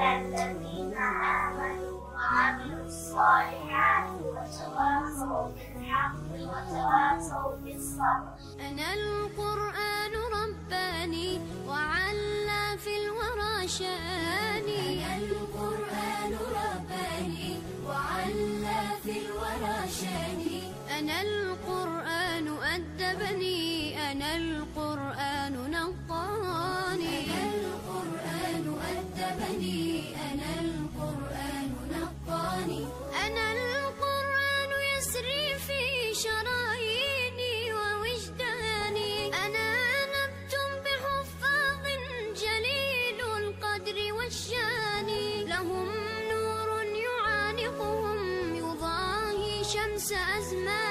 الذين آمنوا وعملوا الصالحات وتواصوا بالحق وتواصوا بالصبر. أنا القرآن رباني وعلى في الورى شاني. أنا القرآن رباني وعلى في الورى شاني. أنا القرآن أدبني، أنا القرآن نقاني. أنا القرآن أدبني، أنا القرآن نقاني. أنا القرآن يسري في شراييني ووجداني. أنا نبت بحفاظ جليل القدر والشان، لهم نور يعانقهم يضاهي شمس أزمان.